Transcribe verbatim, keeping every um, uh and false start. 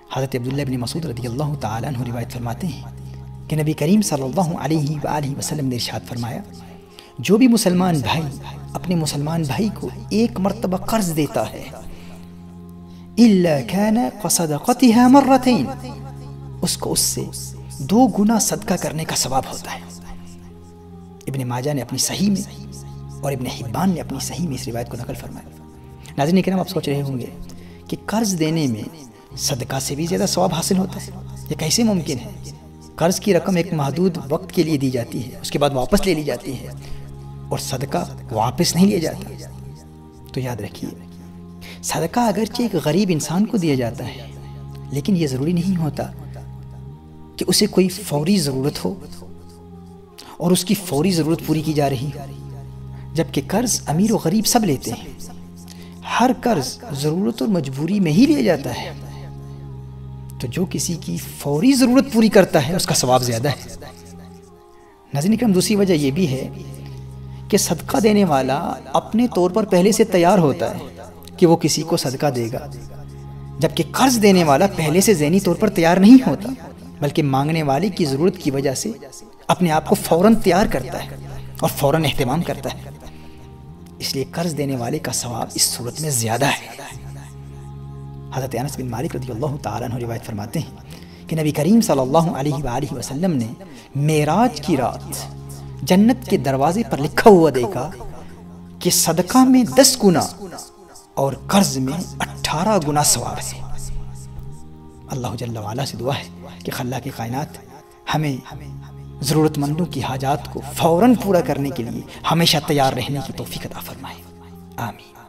हज़रत अब्दुल्लाह इब्न मसूद रज़ियल्लाहु ताला अन्हु रिवायत फरमाते हैं कि नबी करीम सल्लल्लाहु अलैहि वआलिहि वसल्लम ने इरशाद फरमाया, जो भी मुसलमान भाई अपने मुसलमान भाई को एक मर्तबा कर्ज देता है, इल्ला काना कसदक़तिहा मर्रतैन, उसको उससे दो गुना सदका करने का सवाब होता है। इब्न माजा ने अपनी सही में और इब्न हिब्बान ने अपनी सही में इस रिवायत को नकल फरमाया। नाज़रीन किराम, आप सोच रहे होंगे कि कर्ज देने में सदका से भी ज़्यादा सवाब हासिल होता है, ये कैसे मुमकिन है? कर्ज की रकम एक महदूद वक्त के लिए दी जाती है, उसके बाद वापस ले ली जाती है, और सदका वापस नहीं लिया जाता। तो याद रखिए, सदका अगरचे एक गरीब इंसान को दिया जाता है, लेकिन ये ज़रूरी नहीं होता कि उसे कोई फौरी ज़रूरत हो और उसकी फौरी ज़रूरत पूरी की जा रही हो, जबकि कर्ज अमीर और गरीब सब लेते हैं। हर कर्ज ज़रूरत और मजबूरी में ही लिया जाता है, तो जो किसी की फौरी ज़रूरत पूरी करता है उसका सवाब ज़्यादा है। नाज़रीन करम, दूसरी वजह यह भी है कि सदका देने वाला अपने तौर पर पहले से तैयार होता है कि वो किसी को सदका देगा, जबकि कर्ज देने वाला पहले से ज़हनी तौर पर तैयार नहीं होता, बल्कि मांगने वाले की ज़रूरत की वजह से अपने आप को फ़ौरन तैयार करता है और फ़ौरन एहतमाम करता है। इसलिए कर्ज देने वाले का सवाब इस सूरत में ज़्यादा है। हज़रत अनस बिन मालिक रज़ियल्लाहु ताला अन्हु रिवायत फरमाते हैं कि नबी करीम सल्लल्लाहु अलैहि वसल्लम ने मेराज की रात जन्नत के दरवाजे पर लिखा हुआ देखा कि सदका में दस गुना और कर्ज में अठारह गुना सवाब है। अल्लाह जल्ल वाला से दुआ है कि खल्ला की कायनात हमें ज़रूरतमंदों की हाजात को फ़ौरन पूरा करने के लिए हमेशा तैयार रहने की तौफीक अता फरमाए। आमीन।